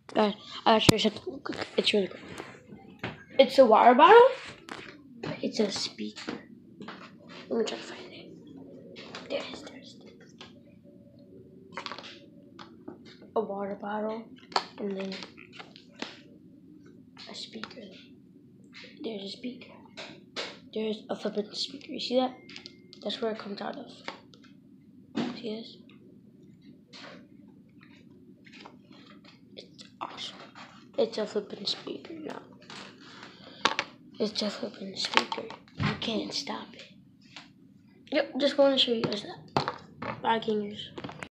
Guys, I'll show you something. It's really cool. It's a water bottle, but it's a speaker. Let me try to find it. There it is. A water bottle, and then a speaker. There's a speaker. There's a flipping speaker. You see that? That's where it comes out of. See this? It's awesome. It's a flipping speaker now. It's a flipping speaker. You can't stop it. Yep, just want to show you guys that. Bye, Kingers.